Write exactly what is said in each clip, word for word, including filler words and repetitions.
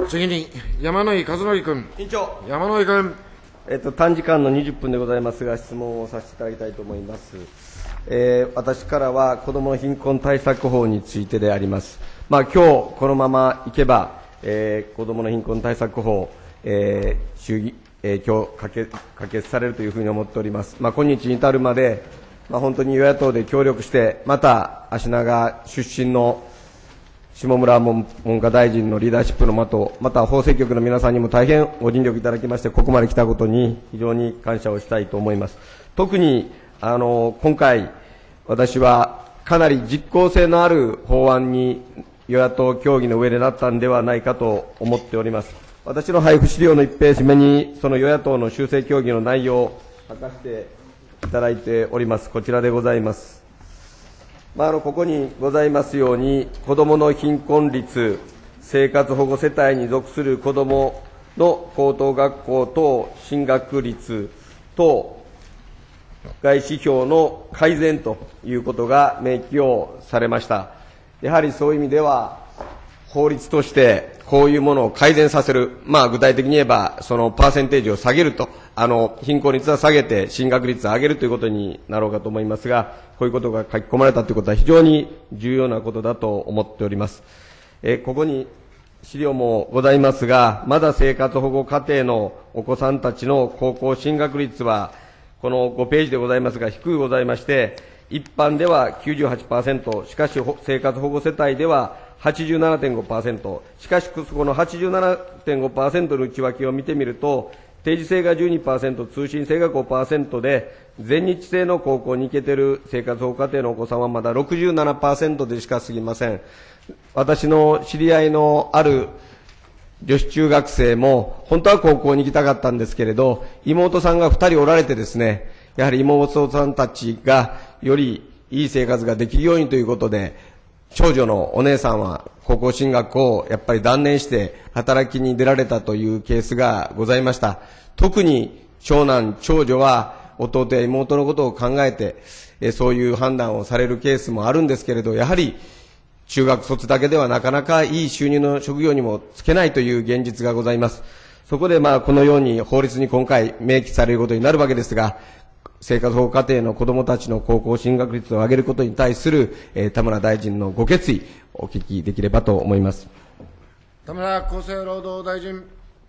次に、山井和則君。 委員長。 山井君。 えっと、短時間のにじゅっぷんでございますが、質問をさせていただきたいと思います。えー、私からは、子どもの貧困対策法についてであります。まあ、今日、このままいけば、えー、子どもの貧困対策法、えー、衆議、えー、今日可決、可決されるというふうに思っております。まあ、今日に至るまで、まあ、本当に与野党で協力して、また、足長出身の下村文科大臣のリーダーシップの下、また法制局の皆さんにも大変ご尽力いただきまして、ここまで来たことに非常に感謝をしたいと思います。特に、あの、今回、私はかなり実効性のある法案に与野党協議の上でなったんではないかと思っております。私の配布資料の一ページ目に、その与野党の修正協議の内容を書かせていただいております。こちらでございます。まあ、あのここにございますように、子どもの貧困率、生活保護世帯に属する子どもの高等学校等進学率等外指標の改善ということが明記をされました。やはりそういう意味では、法律としてこういうものを改善させる、まあ、具体的に言えば、そのパーセンテージを下げると、あの貧困率は下げて、進学率を上げるということになろうかと思いますが、こういうことが書き込まれたということは非常に重要なことだと思っております。えここに資料もございますが、まだ生活保護家庭のお子さんたちの高校進学率は、このごページでございますが、低くございまして、一般では きゅうじゅうはちパーセント、しかし生活保護世帯では はちじゅうななてんごパーセント、しかしこの はちじゅうななてんごパーセント の内訳を見てみると、定時制が じゅうにパーセント、通信制が ごパーセント で、全日制の高校に行けている生活保護家庭のお子さんはまだ ろくじゅうななパーセント でしか過ぎません。私の知り合いのある女子中学生も、本当は高校に行きたかったんですけれど、妹さんがふたりおられてですね、やはり妹さんたちがよりいい生活ができるようにということで、長女のお姉さんは高校進学をやっぱり断念して働きに出られたというケースがございました。特に長男、長女は弟や妹のことを考えて、えそういう判断をされるケースもあるんですけれど、やはり中学卒だけではなかなかいい収入の職業にもつけないという現実がございます。そこでまあこのように法律に今回明記されることになるわけですが、生活保護家庭の子どもたちの高校進学率を上げることに対する、えー、田村大臣のご決意、お聞きできればと思います。 田村厚生労働大臣。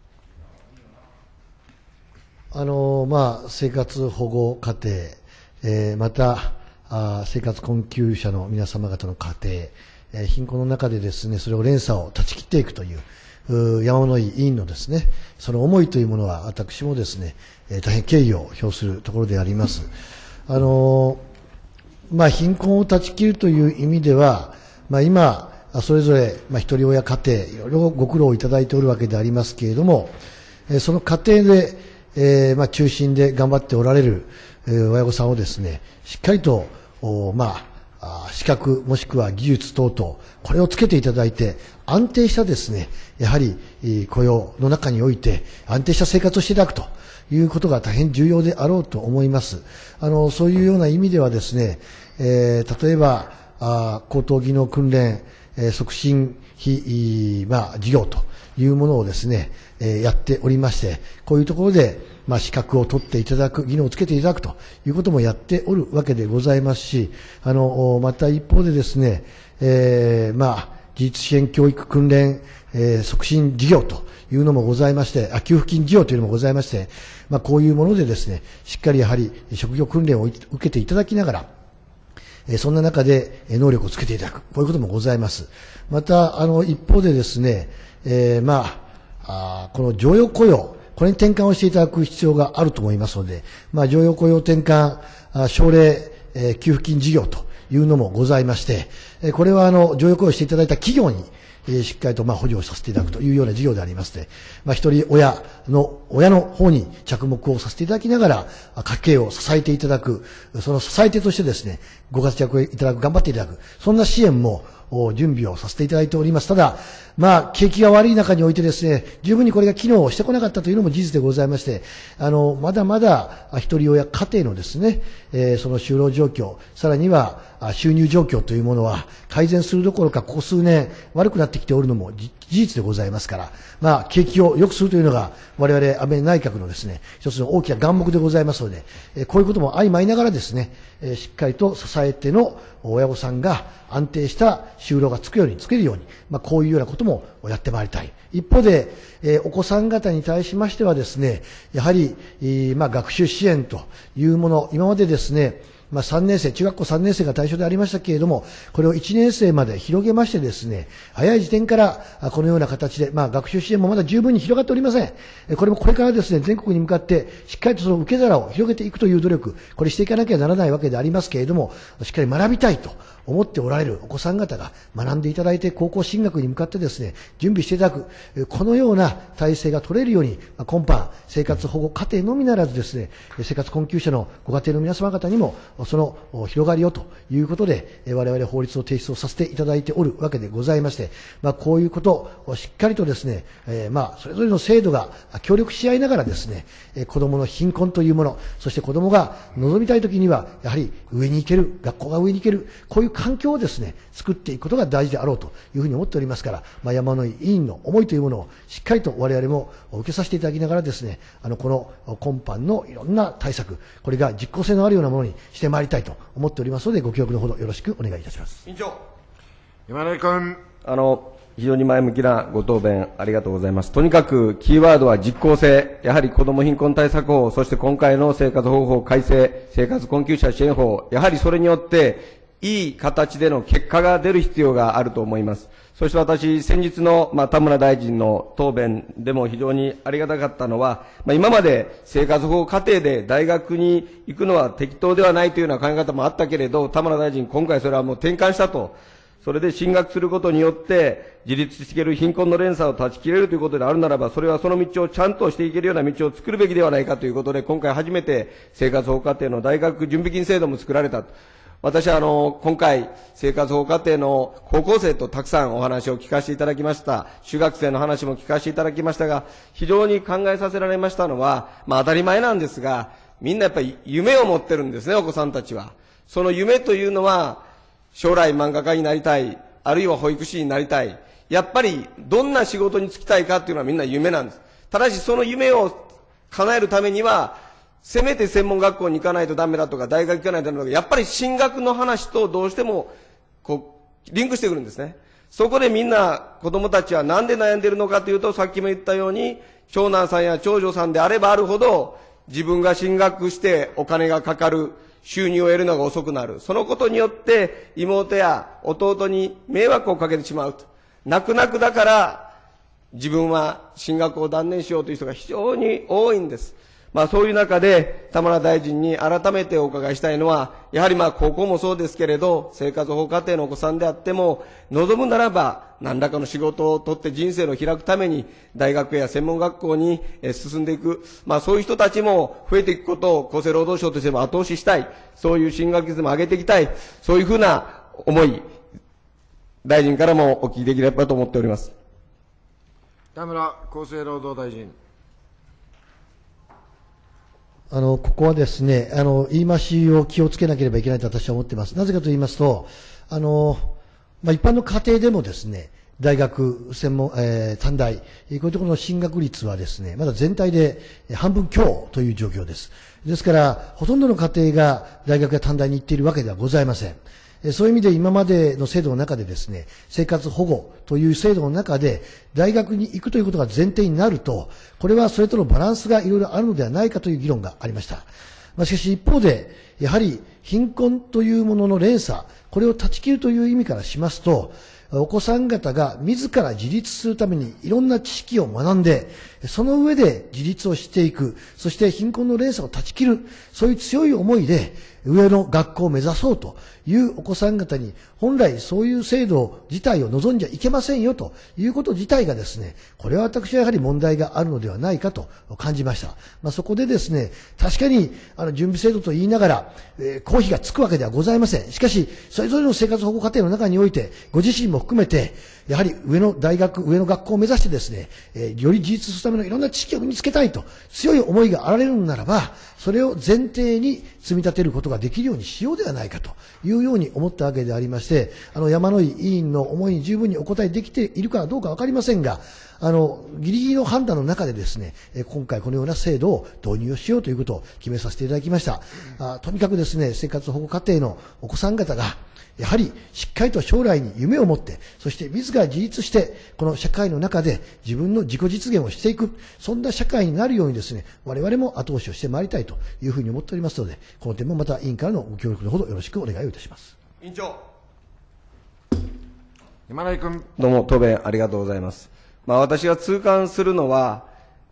あのまあ、生活保護家庭、えー、またあ生活困窮者の皆様方の家庭、えー、貧困の中でですね、それを連鎖を断ち切っていくという、う山野井委員のですね、その思いというものは私もですね、えー、大変敬意を表するところであります。あのー、まあ、貧困を断ち切るという意味では、まあ、今、それぞれ、まあ、一人親家庭、いろいろご苦労をいただいておるわけでありますけれども、えー、その家庭で、えー、まあ、中心で頑張っておられる、えー、親御さんをですね、しっかりと、おまあ、資格もしくは技術等々、これをつけていただいて、安定したですね、やはり雇用の中において安定した生活をしていただくということが大変重要であろうと思います。あの、そういうような意味ではですね、えー、例えば、あ高等技能訓練、えー、促進費、まあ、事業というものをですね、えー、やっておりまして、こういうところで、まあ、資格を取っていただく、技能をつけていただくということもやっておるわけでございますし、あの、また一方でですね、えー、まあ、自立支援教育訓練、えー、促進事業というのもございまして、あ、給付金事業というのもございまして、まあ、こういうものでですね、しっかりやはり職業訓練を受けていただきながら、えー、そんな中で能力をつけていただく、こういうこともございます。また、あの、一方でですね、えー、まあ、あこの常用雇用、これに転換をしていただく必要があると思いますので、まあ、常用雇用転換、奨励、えー、給付金事業というのもございまして、えー、これはあの、常用雇用していただいた企業に、えー、しっかりとまあ補助をさせていただくというような事業でありますので、まあ、一人親の、親の方に着目をさせていただきながら、家計を支えていただく、その支え手としてですね、ご活躍いただく、頑張っていただく、そんな支援も、準備をさせていただいております。ただ、まあ、景気が悪い中においてですね、十分にこれが機能してこなかったというのも事実でございまして、あの、まだまだ、一人親家庭のですね、えー、その就労状況、さらには、収入状況というものは、 改善するどころか、ここ数年悪くなってきておるのも事実でございますから、まあ、景気を良くするというのが、我々安倍内閣のですね、一つの大きな眼目でございますので、えこういうことも相まいながらですね、えしっかりと支えての親御さんが安定した就労がつくように、つけるように、まあ、こういうようなこともやってまいりたい。一方で、えー、お子さん方に対しましてはですね、やはり、えー、まあ、学習支援というもの、今までですね、まあ、さんねん生、中学校さんねん生が対象でありましたけれども、これをいちねん生まで広げましてですね、早い時点からこのような形で、まあ、学習支援もまだ十分に広がっておりません。これもこれからですね、全国に向かって、しっかりとその受け皿を広げていくという努力、これしていかなきゃならないわけでありますけれども、しっかり学びたいと思っておられるお子さん方が学んでいただいて、高校進学に向かってですね、準備していただく、このような体制が取れるように、今般、生活保護家庭のみならずですね、生活困窮者のご家庭の皆様方にも、その広がりをということで、我々法律を提出をさせていただいておるわけでございまして、まあ、こういうことをしっかりとですね、えー、まあ、それぞれの制度が協力し合いながらですね、子供の貧困というもの、そして子供が望みたいときには、やはり上に行ける、学校が上に行ける、こういう環境をですね、作っていくことが大事であろうというふうに思っておりますから、まあ、山野井委員の思いというものをしっかりと我々も受けさせていただきながらですね、あの、この今般のいろんな対策、これが実効性のあるようなものにしてまいりたいと思っておりますので、ご協力のほどよろしくお願いいたします。 委員長。 山野井君。 あの、非常に前向きなご答弁ありがとうございます。とにかくキーワードは実効性、やはり子ども貧困対策法、そして今回の生活保護法改正、生活困窮者支援法、やはりそれによっていい形での結果が出る必要があると思います。そして私、先日の、まあ、田村大臣の答弁でも非常にありがたかったのは、まあ、今まで生活保護課程で大学に行くのは適当ではないというような考え方もあったけれど、田村大臣、今回それはもう転換したと。それで進学することによって、自立していける貧困の連鎖を断ち切れるということであるならば、それはその道をちゃんとしていけるような道を作るべきではないかということで、今回初めて生活保護課程の大学準備金制度も作られた。私はあの、今回、生活保護課程の高校生とたくさんお話を聞かせていただきました。中学生の話も聞かせていただきましたが、非常に考えさせられましたのは、まあ当たり前なんですが、みんなやっぱり夢を持ってるんですね、お子さんたちは。その夢というのは、将来漫画家になりたい、あるいは保育士になりたい。やっぱり、どんな仕事に就きたいかっていうのはみんな夢なんです。ただし、その夢を叶えるためには、せめて専門学校に行かないとダメだとか、大学行かないとダメだとか、やっぱり進学の話とどうしても、こう、リンクしてくるんですね。そこでみんな、子供たちはなんで悩んでるのかというと、さっきも言ったように、長男さんや長女さんであればあるほど、自分が進学してお金がかかる、収入を得るのが遅くなる。そのことによって、妹や弟に迷惑をかけてしまうと。泣く泣くだから、自分は進学を断念しようという人が非常に多いんです。まあそういう中で、田村大臣に改めてお伺いしたいのは、やはりまあ高校もそうですけれど、生活保護課程のお子さんであっても、望むならば、何らかの仕事を取って人生を開くために、大学や専門学校に進んでいく。まあそういう人たちも増えていくことを厚生労働省としても後押ししたい。そういう進学率も上げていきたい。そういうふうな思い、大臣からもお聞きできればと思っております。 田村厚生労働大臣。 あの、ここはですね、あの、言い回しを気をつけなければいけないと私は思っています。なぜかと言いますと、あの、まあ、一般の家庭でもですね、大学、専門、えー、短大、こういうところの進学率はですね、まだ全体で半分強という状況です。ですから、ほとんどの家庭が大学や短大に行っているわけではございません。そういう意味で今までの制度の中でですね、生活保護という制度の中で大学に行くということが前提になると、これはそれとのバランスがいろいろあるのではないかという議論がありました。まあ、しかし一方で、やはり貧困というものの連鎖、これを断ち切るという意味からしますと、お子さん方が自ら自立するためにいろんな知識を学んで、その上で自立をしていく、そして貧困の連鎖を断ち切る、そういう強い思いで上の学校を目指そうというお子さん方に、本来そういう制度自体を望んじゃいけませんよということ自体がですね、これは私はやはり問題があるのではないかと感じました。まあ、そこでですね、確かにあの準備制度と言いながら、えー、公費がつくわけではございません。しかし、それぞれの生活保護課程の中において、ご自身も含めて、 やはり上の大学、上の学校を目指してですね、えー、より自立するためのいろんな知識を身につけたいと、強い思いがあられるのならば、それを前提に積み立てることができるようにしようではないかというように思ったわけでありまして、あの、山井委員の思いに十分にお答えできているかどうかわかりませんが、あの、ギリギリの判断の中でですね、今回このような制度を導入しようということを決めさせていただきました。あとにかくですね、生活保護家庭のお子さん方が、やはりしっかりと将来に夢を持って、そして自ら自立して、この社会の中で自分の自己実現をしていく、そんな社会になるようにですね、我々も後押しをしてまいりたいというふうに思っておりますので、この点もまた委員からのご協力のほどよろしくお願いをいたします。 委員長。 山井君。 どうも答弁ありがとうございます。まあ私が痛感するのは、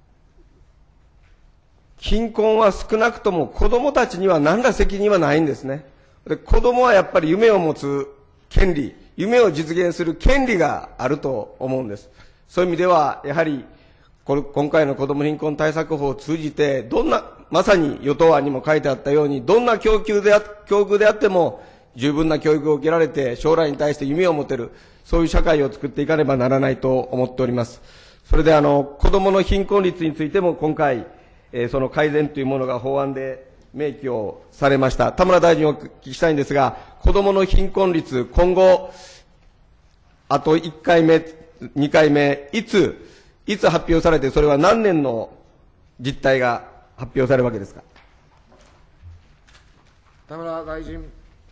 貧困は少なくとも子供たちには何ら責任はないんですね。で、子供はやっぱり夢を持つ権利、夢を実現する権利があると思うんです。そういう意味では、やはり、これ今回の子ども貧困対策法を通じて、どんな、まさに与党案にも書いてあったように、どんな教育であ、教育であっても、十分な教育を受けられて、将来に対して夢を持てる、そういう社会を作っていかねばならないと思っております。それで、あの、子どもの貧困率についても今回、えー、その改善というものが法案で、明記をされました。田村大臣をお聞きしたいんですが、子どもの貧困率、今後、あといっかいめ、にかいめ、いつ、いつ発表されて、それは何年の実態が発表されるわけですか。 田村大臣。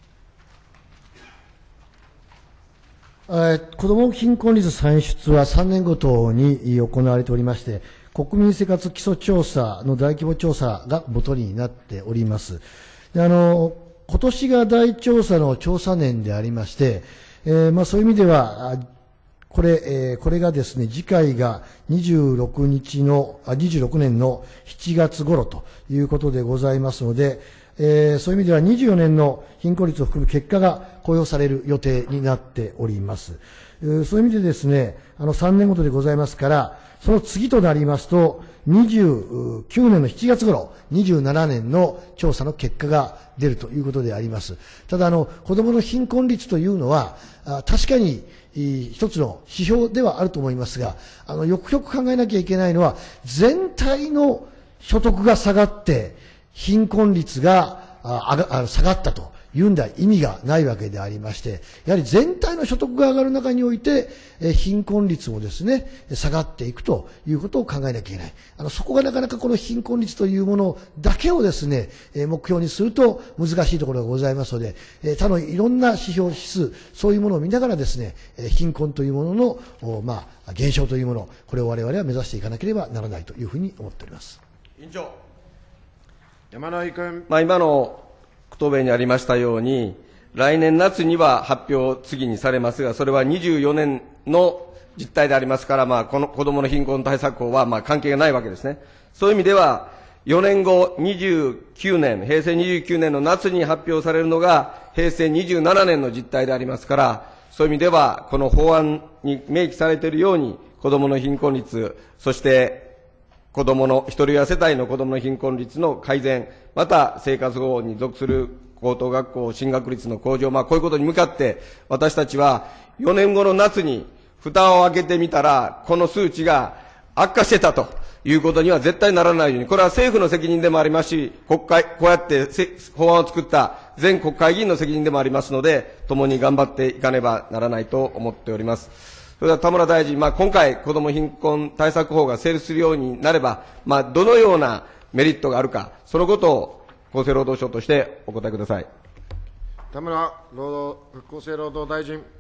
えー、子ども貧困率算出はさんねんごとに行われておりまして、国民生活基礎調査の大規模調査が元になっております。で、あの、今年が大調査の調査年でありまして、えー、まあそういう意味では、これ、えー、これがですね、次回がにじゅうろくにちの、あ、にじゅうろくねんのしちがつ頃ということでございますので、えー、そういう意味ではにじゅうよねんの貧困率を含む結果が公表される予定になっております。えー、そういう意味でですね、あのさんねんごとでございますから、その次となりますと、にじゅうきゅうねんのしちがつ頃、にじゅうななねんの調査の結果が出るということであります。ただ、あの、子供の貧困率というのは、あ確かに一つの指標ではあると思いますが、あの、よくよく考えなきゃいけないのは、全体の所得が下がって、貧困率があが下がったというんでは意味がないわけでありまして、やはり全体の所得が上がる中において、え貧困率もですね、下がっていくということを考えなきゃいけない。あの、そこがなかなかこの貧困率というものだけをですね、え目標にすると難しいところがございますので、え他のいろんな指標、指数、そういうものを見ながらですね、え貧困というものの、まあ、減少というもの、これを我々は目指していかなければならないというふうに思っております。 委員長。 山井君。 まあ今の答弁にありましたように、来年夏には発表次にされますが、それはにじゅうよねんの実態でありますから、まあこの子どもの貧困対策法はまあ関係がないわけですね。そういう意味では、よねんご、にじゅうきゅうねん、平成にじゅうきゅうねんの夏に発表されるのが、平成にじゅうななねんの実態でありますから、そういう意味では、この法案に明記されているように、子どもの貧困率、そして子どもの、一人親世帯の子どもの貧困率の改善、また生活保護に属する高等学校進学率の向上、まあこういうことに向かって、私たちはよねんごの夏に蓋を開けてみたら、この数値が悪化してたということには絶対ならないように、これは政府の責任でもありますし、国会、こうやって法案を作った全国会議員の責任でもありますので、共に頑張っていかねばならないと思っております。それでは田村大臣、まあ、今回、子ども貧困対策法が成立するようになれば、まあ、どのようなメリットがあるか、そのことを厚生労働省としてお答えください。 田村労働厚生労働大臣。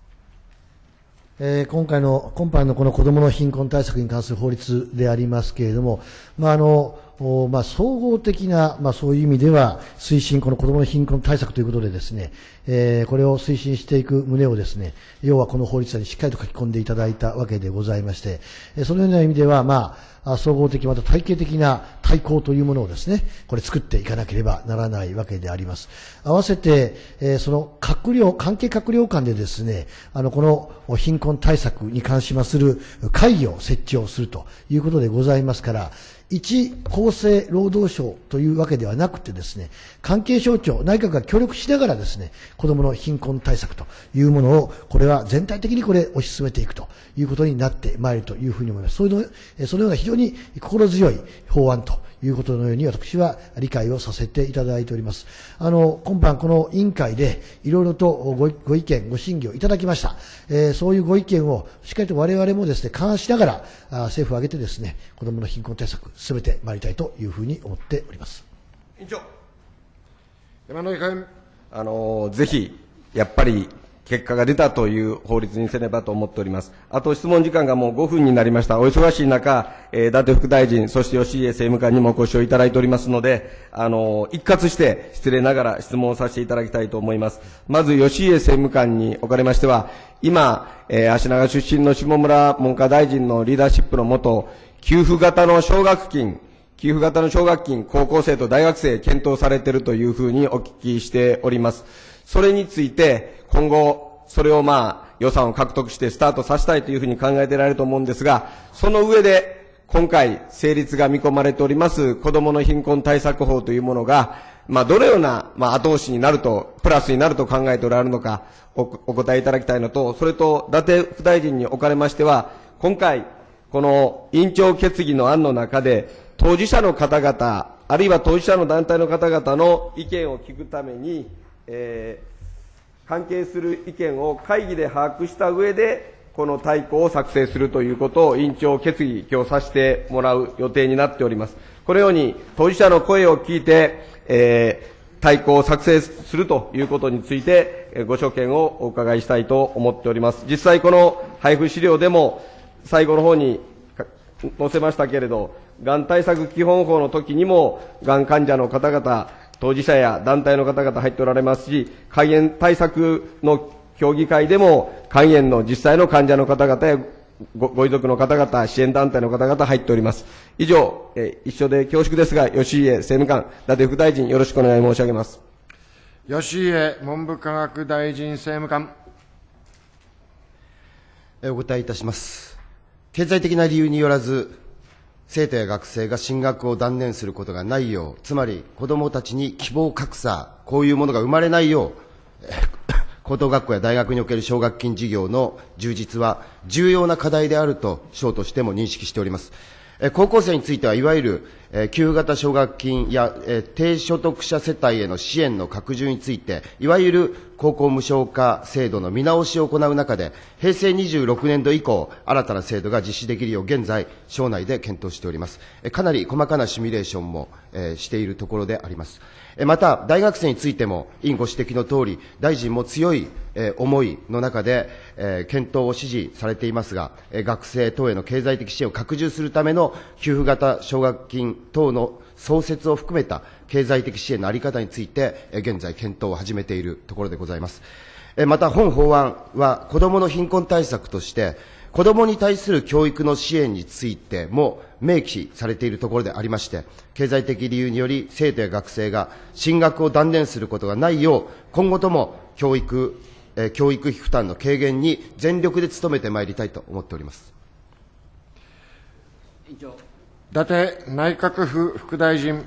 えー、今回の、今般のこの子どもの貧困対策に関する法律でありますけれども、まあ、あの、まあ、総合的な、まあ、そういう意味では、推進、この子どもの貧困対策ということでですね、えー、これを推進していく旨をですね、要はこの法律案にしっかりと書き込んでいただいたわけでございまして、そのような意味では、まあ、総合的、また体系的な大綱というものをですね、これ作っていかなければならないわけであります。合わせて、えー、その閣僚、関係閣僚間でですね、あの、この貧困対策に関しまする会議を設置をするということでございますから、一厚生労働省というわけではなくてですね、関係省庁、内閣が協力しながらですね、子どもの貧困対策というものを、これは全体的にこれ推し進めていくということになってまいるというふうに思います。そういうの、そのような非常に心強い法案ということのように私は理解をさせていただいております。あの、今般この委員会でいろいろとご、ご意見、ご審議をいただきました。えー、そういうご意見をしっかりと我々もですね、監視しながら、あ政府を挙げてですね、子どもの貧困対策進めてまいりたいというふうに思っております。 委員長。 山野井君。 あの、ぜひ、やっぱり、結果が出たという法律にせねばと思っております。あと質問時間がもうごふんになりました。お忙しい中、えー、伊達副大臣、そして吉家政務官にもご視聴いただいておりますので、あのー、一括して失礼ながら質問をさせていただきたいと思います。まず吉家政務官におかれましては、今、えー、足長出身の下村文科大臣のリーダーシップのもと、給付型の奨学金、給付型の奨学金、高校生と大学生検討されているというふうにお聞きしております。それについて、今後、それをまあ、予算を獲得してスタートさせたいというふうに考えていられると思うんですが、その上で、今回、成立が見込まれております、子どもの貧困対策法というものが、まあ、どのような、まあ、後押しになると、プラスになると考えておられるのかお、お答えいただきたいのと、それと、伊達副大臣におかれましては、今回、この委員長決議の案の中で、当事者の方々、あるいは当事者の団体の方々の意見を聞くために、えー関係する意見を会議で把握した上で、この大綱を作成するということを委員長決議、今日させてもらう予定になっております。このように当事者の声を聞いて、えー、大綱を作成するということについて、ご所見をお伺いしたいと思っております。実際この配布資料でも、最後の方に載せましたけれど、がん対策基本法の時にも、がん患者の方々、当事者や団体の方々入っておられますし、肝炎対策の協議会でも、肝炎の実際の患者の方々や ご, ご遺族の方々、支援団体の方々入っております。以上、え一緒で恐縮ですが、吉家政務官、伊達副大臣、よろしくお願い申し上げます。 吉家文部科学大臣政務官。 お答えいたします。経済的な理由によらず、生徒や学生が進学を断念することがないよう、つまり子どもたちに希望格差、こういうものが生まれないよう、高等学校や大学における奨学金事業の充実は重要な課題であると省としても認識しております。高校生については、いわゆる給付型奨学金や低所得者世帯への支援の拡充について、いわゆる高校無償化制度の見直しを行う中で、平成にじゅうろくねんど以降、新たな制度が実施できるよう、現在、省内で検討しております。かなり細かなシミュレーションもしているところであります。また、大学生についても、委員ご指摘のとおり、大臣も強い思いの中で、検討を指示されていますが、学生等への経済的支援を拡充するための給付型奨学金等の創設を含めた経済的支援の在り方について、現在検討を始めているところでございます。また、本法案は、子どもの貧困対策として、子どもに対する教育の支援についても明記されているところでありまして、経済的理由により生徒や学生が進学を断念することがないよう、今後とも教育、え教育費負担の軽減に全力で努めてまいりたいと思っております。 伊達内閣府副大臣。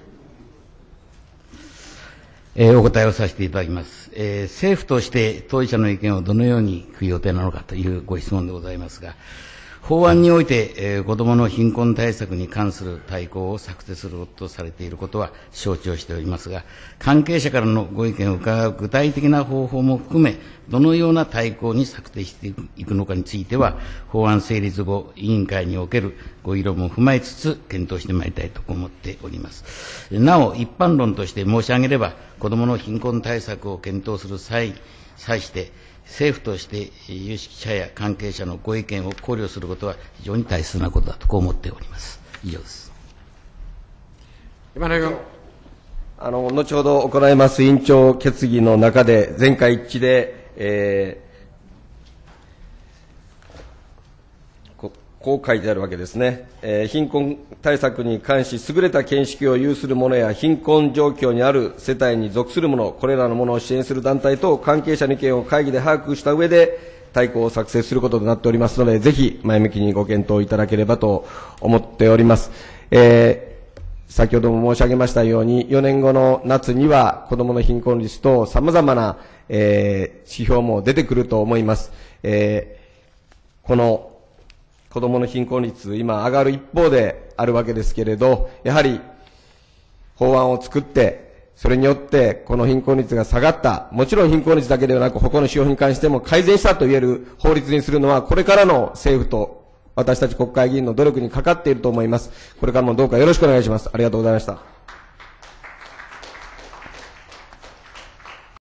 えー、お答えをさせていただきます。えー、政府として当事者の意見をどのように聞く予定なのかというご質問でございますが、法案において、えー、子どもの貧困対策に関する大綱を策定するとされていることは承知をしておりますが、関係者からのご意見を伺う具体的な方法も含め、どのような大綱に策定していくのかについては、法案成立後、委員会におけるご議論も踏まえつつ、検討してまいりたいと思っております。なお、一般論として申し上げれば、子どもの貧困対策を検討する際に際して、政府として有識者や関係者のご意見を考慮することは非常に大切なことだとこう思っております。以上です。 今の君。 あの、後ほど行います委員長決議の中で、全会一致で、えー、 こう書いてあるわけですね。えー貧困対策に関し優れた見識を有する者や貧困状況にある世帯に属する者、これらの者を支援する団体と関係者の意見を会議で把握した上で、大綱を作成することとなっておりますので、ぜひ前向きにご検討いただければと思っております。えー先ほども申し上げましたように、よねんごの夏には子どもの貧困率と様々な、えー、指標も出てくると思います。えー、この子どもの貧困率、今上がる一方であるわけですけれど、やはり法案を作って、それによってこの貧困率が下がった、もちろん貧困率だけではなく、他の指標に関しても改善したと言える法律にするのは、これからの政府と私たち国会議員の努力にかかっていると思います。これからもどうかよろしくお願いします。ありがとうございました。